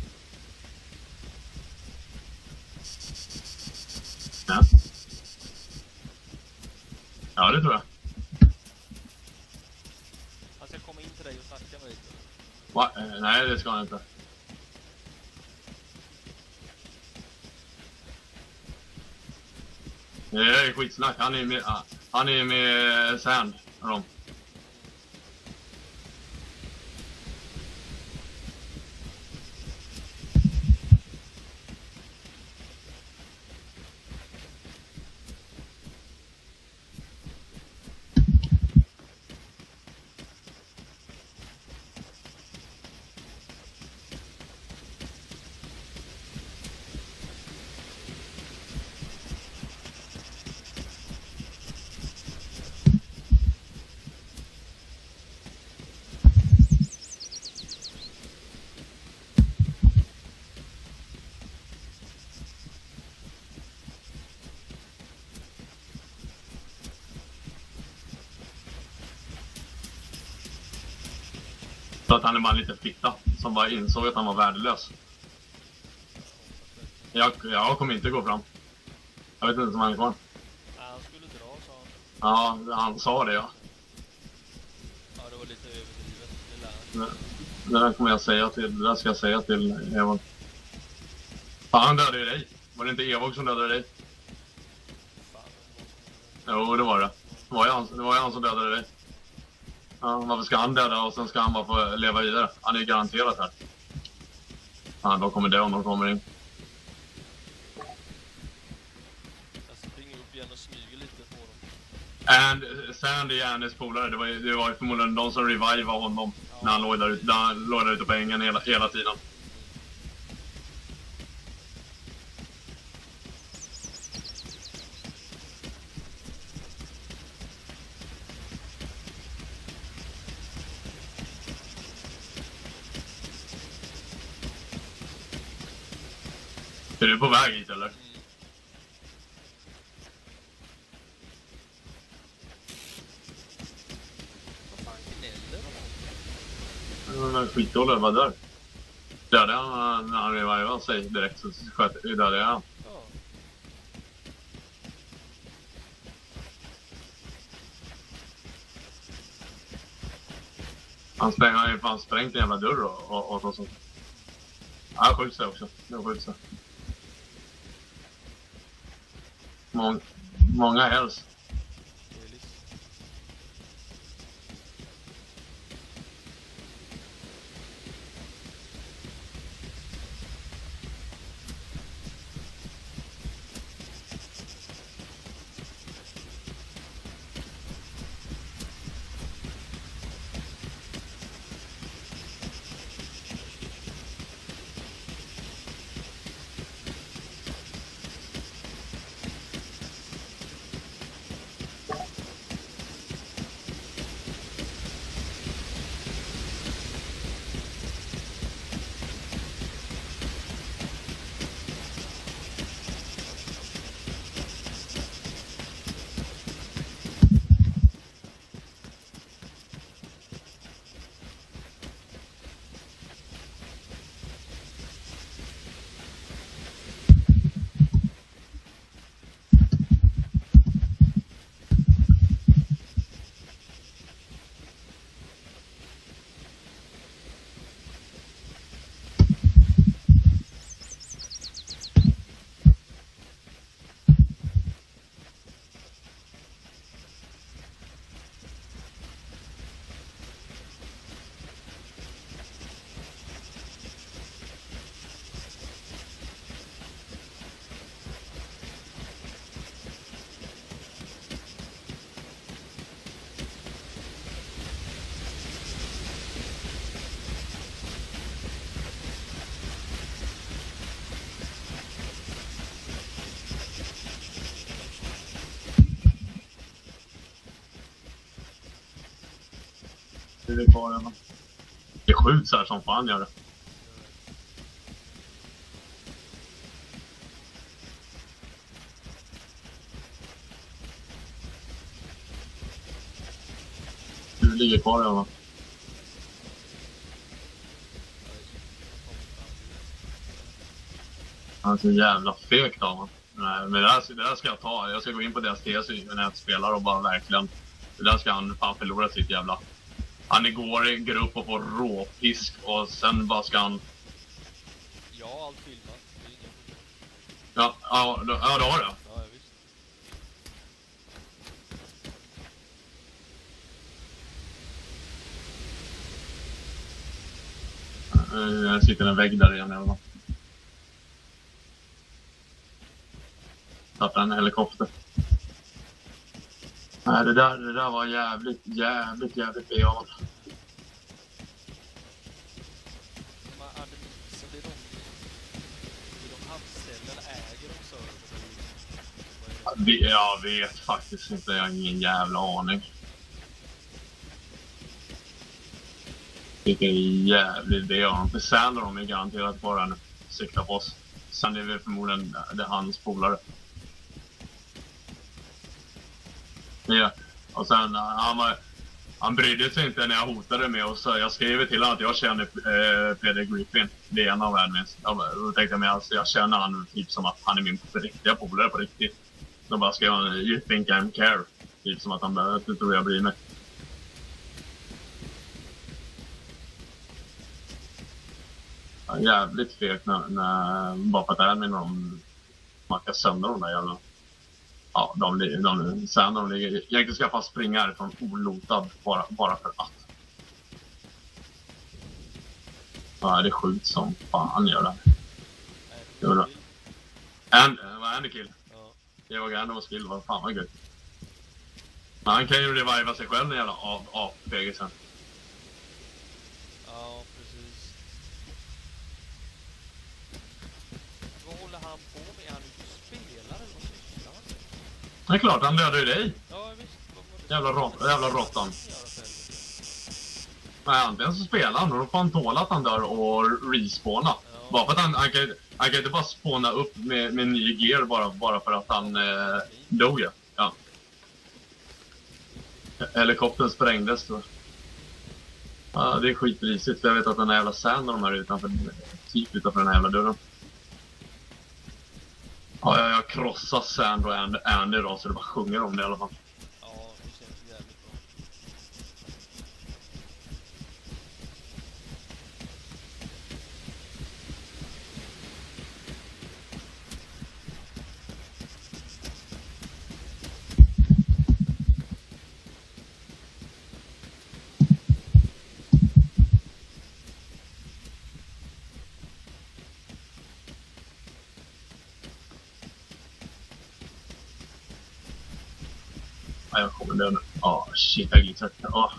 Ja. Ja, det tror jag. Han ska komma in till dig och snacka med dig. Va? Nej, det ska han inte. Det är skitsnack. Han är med, han är med Sand. Dem. Så att han är bara lite fitta som bara insåg att han var värdelös. Jag, jag kommer inte gå fram. Jag vet inte om han är kvar. Ja, han skulle dra, sa han. Ja, han sa det, ja. Ja, det var lite överdrivet. Det lär. Det där kommer jag säga till, det där ska jag säga till Evog. Fan, han dödade ju dig. Var det inte Evog som dödade dig? Fan, Jo, det var det. Det var ju han, det var ju han som dödade dig. Ja, varför ska han döda och sen ska han bara få leva vidare? Han är ju garanterat här. Ja, de kommer dö om de kommer in. jag springer upp igen och smyger lite på dem. And Sandy är Andys polare. Det var ju, det var ju förmodligen de som revivade honom ja. När han låg där ute, när han låg där ute på ängen hela, hela tiden. Är du på väg hit eller? Men skitdålig var där. Dödade han när han revivade sig direkt så sköt dödade han. Ja. Han spräng, han har ju fan sprängt en jävla dörr och, och, och, och sånt. Ja, han skjuts sig också. Det skjuts sig. Mång, många helst. Det är kvar ändå. Det skjuts här som fan gör det. Du ligger kvar ändå. Han är så jävla fegt av man. Nej, men det där, det där ska jag ta. Jag ska gå in på deras T S när jag spelar och bara verkligen... Det där ska han fan förlora sitt jävla... Han igår går upp och får råpisk och sen bara ska han... Ja, allt filmat. Ja, ja, då, ja, då har det. Ja, visst. Jag sitter en vägg där igen i alla fall. Tappade en helikopter. Nej, det där, det där var jävligt, jävligt, jävligt bejavande. Så det är de, det är de anställda eller äger de server? Jag vet faktiskt inte, jag har ingen jävla aning. Det är jävligt bejavande. För sen har de är garanterat bara en sikta på oss. Sen är vi förmodligen det är hans polare. Ja, och sen han, var, han brydde sig inte när jag hotade med och så jag skrev till honom att jag känner eh, Peter Griffin, det är en av admins. Då tänkte jag mig alltså, jag känner han typ som att han är min riktiga polare på riktigt. Då bara skrev han, you think I'm care, typ som att han bara, det tror jag bryr mig. Ja, jävligt fegt när, när bara för att admin de mackar sönder de där jävla. Ja, de, de, de, sen de ligger... Egentligen ska jag fast springa härifrån olotad bara, bara för att. Ja, det är sjukt som fan gör det. Det var bra. En, vad är en kill? Ja. Det var gärna skill, vad fan vad gött. Men han kan ju reviva sig själv när jävla A P G sen. Ja, precis. Vad håller han på med? Är han ute och spelar eller vad sysslar han med? Det är klart, han dödade ju dig. Ja, visst. Jävla, rot, jävla råttan. Nej, antingen så spelar han och då får han tåla att han dör och respawna. Ja. Bara för att han, han, kan, han kan inte bara spåna upp med, med ny gear bara, bara för att han eh, dog. Ja. Ja. Helikoptern sprängdes då. Ja, det är skitrisigt för jag vet att den här jävla Sand och de här utanför, typ utanför den här jävla dörren. Ja, jag, jag krossar Sand och Andy, Andy då, så det bara sjunger om det i alla fall. Ja, det känns jävligt bra. Ja, jag kommer dö nu. Ja, oh, shit, jag glittrade. Oh.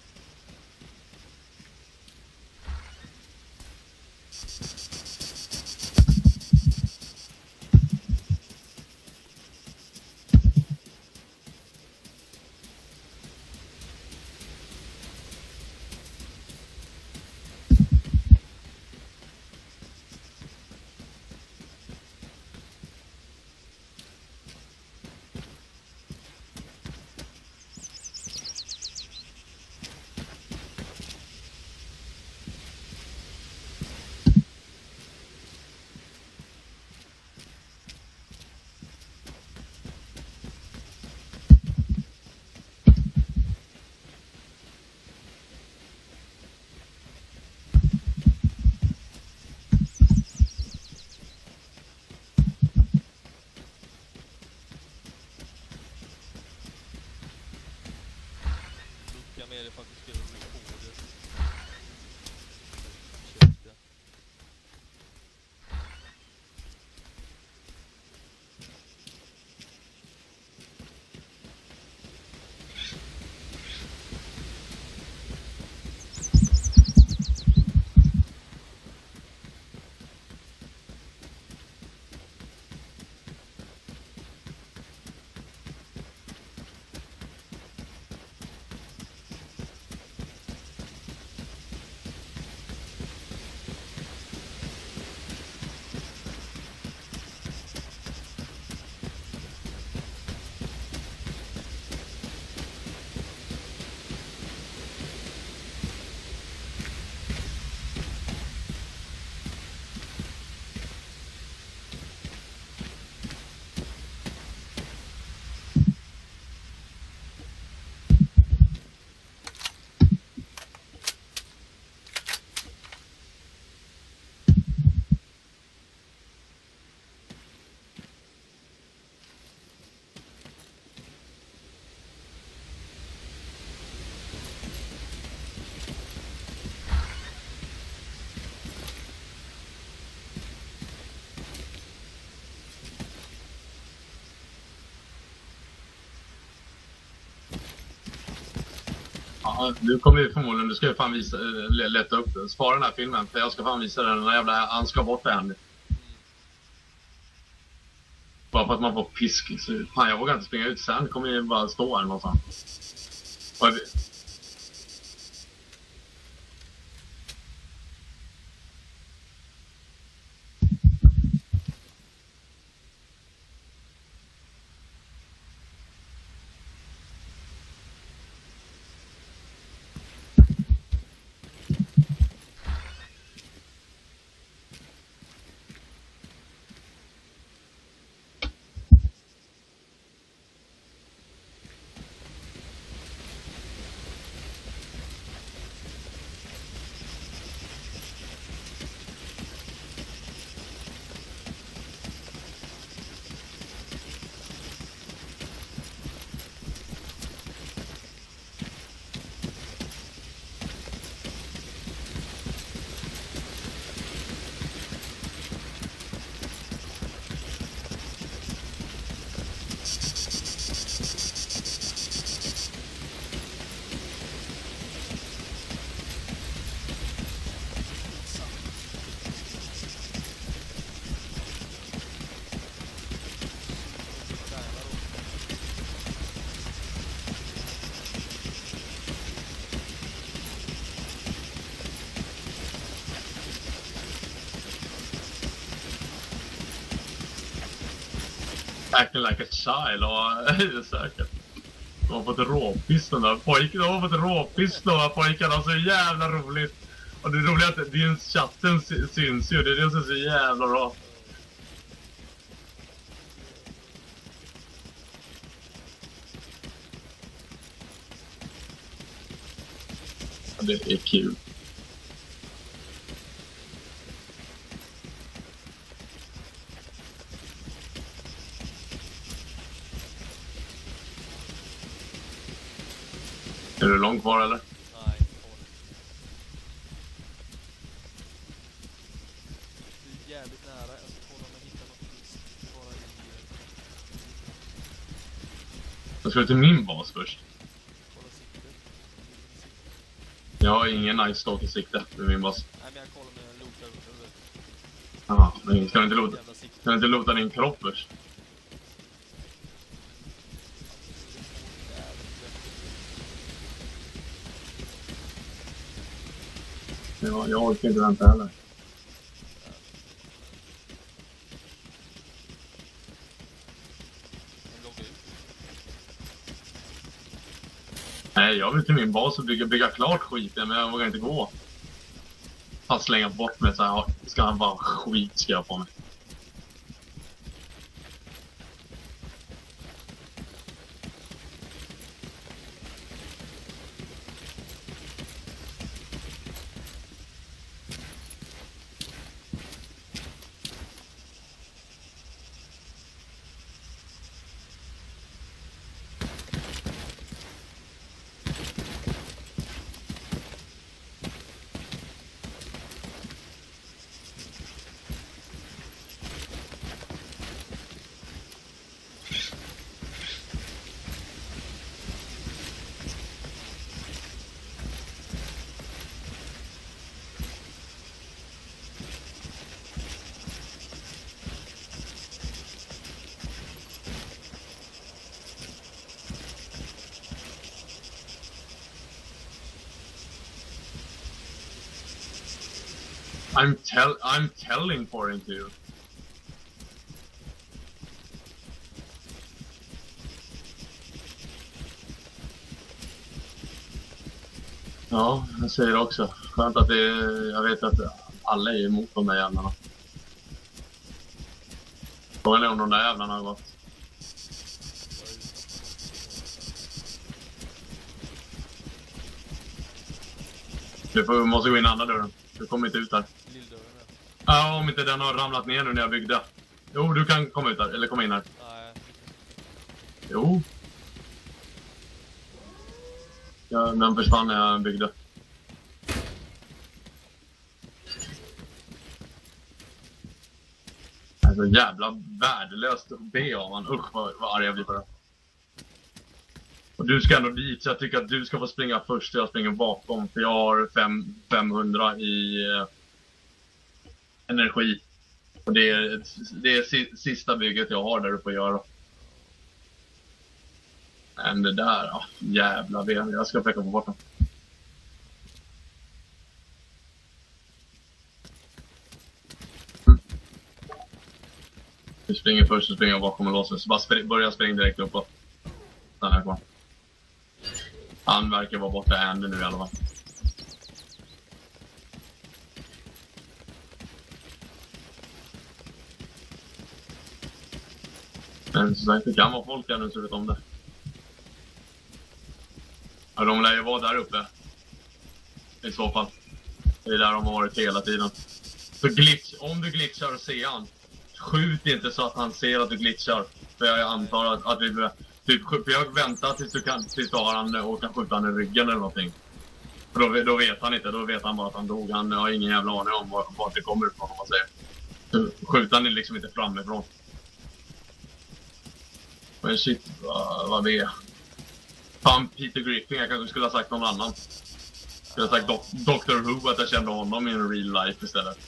Med det faktiskt skulle bli på det. Köpte. Ja, du kommer ju förmodligen, du ska ju fan visa, leta upp den. Spara den här filmen, för jag ska fan visa den när jävla, han ska bort det Andy. Bara för att man får pisk. Så, fan, jag vågar inte springa ut sen, kommer ju bara stå här någonstans. Och det... Acting like a child, och säkert. De har fått råpiss de där pojkarna. De har fått råpiss de här pojkarna. Så jävla roligt. Och det är roligt att din chatten syns ju. Det är det som är så jävla bra. Det är kul. Är du långt kvar eller? Nej, inte kvar. Det är jävligt nära. Jag ska kolla om jag hittar något just bara i... Jag ska till min bas först. Kolla siktet. Jag har ingen nice start i sikte med min bas. Nej, men jag kollar med en lotar under det. Ja, men ska du inte lota, Jävla sikte. ska du inte lota din kropp först? Ja, jag orkar inte vänta heller. Nej, jag vill till min bas och bygga, bygga klart skiten, men jag vågar inte gå. Han slänga bort mig så här, ska han bara skit ska jag på mig. I'm tell I'm telling for him to. Ja, jag säger det också. Skönt att det är, jag vet att alla är emot de där jävlarna. Frågan är om de där jävlarna har gått. Du får, måste gå in andra dörren. Du kommer inte ut där. Ja, om inte den har ramlat ner nu när jag byggde. Jo, du kan komma ut där. Eller komma in här. Nej. Jo. Ja, den försvann när jag byggde. Alltså jävla värdelöst be av man. Usch vad, vad arg jag blir på det. Och du ska ändå dit, så jag tycker att du ska få springa först och jag springer bakom. För jag har fem, femhundra i eh, energi. Och det är, det är si, sista bygget jag har där uppe att göra. Men det där, ja, jävla ben. Jag ska peka på bortom. Mm. Du springer först och springer bakom och låser. Så bara spring, börja springa direkt uppåt. Den här kvar. Han verkar vara borta Andy nu i alla fall. Men så sagt, det kan vara folk här nu så vet om det. Ja, de lär ju vara där uppe. I så fall. Det är där de har varit hela tiden. Så glitch, om du glitchar och ser han, skjut inte så att han ser att du glitchar. För jag antar att, att vi... Typ, för jag väntar tills du kan, tills du har han och kan skjuta han i ryggen eller någonting. För då, då vet han inte, då vet han bara att han dog. Han har ingen jävla aning om vart, vart det kommer ifrån, om man säger. Så skjuter han liksom inte framifrån. Men shit, vad, vad det är. Fan, Peter Griffin, jag kanske skulle ha sagt någon annan. Jag skulle ha sagt Do- doktor Who, att jag kände honom i en real life istället.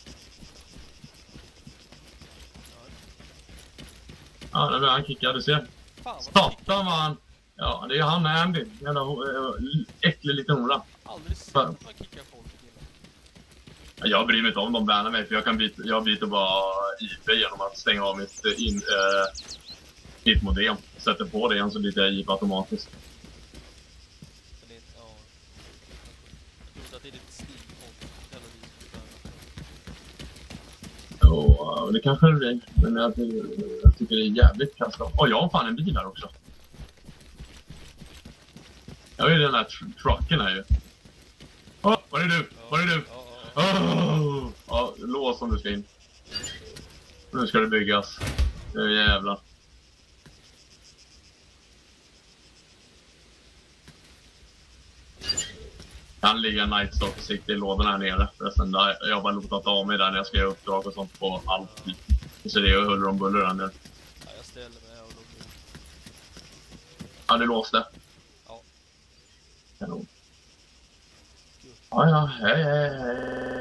Ja, det var han kickade, du ser. Satan man! Ja, det är han Andy. Jävla uh, äcklig liten hora. Aldrig sett man kickar folk. Jag bryr mig inte om de bannar mig, för jag kan byta, jag byter bara I P genom att stänga av mitt in, uh, mitt modem. Sätter på det igen så byter jag I P automatiskt. Jo, det kanske det blir. Men jag, jag tycker det är jävligt kast. Åh, jag har fan en bil här också. Jag har ju den här tr trucken här ju. Åh, var är du? Var är du? Åh, ja, lås om du ska in. Nu ska det byggas. Nu jävlar. Kan ligga en Nightstock på sikt i lådan här nere. Förresten, där jag har bara lotat av mig där när jag ska göra uppdrag och sånt på allt. Så det är huller om buller där nere. Ja, jag ställer mig och loggar. Ja, du låste. Ja. Kanon. Ja, ja, hej, hej, hej.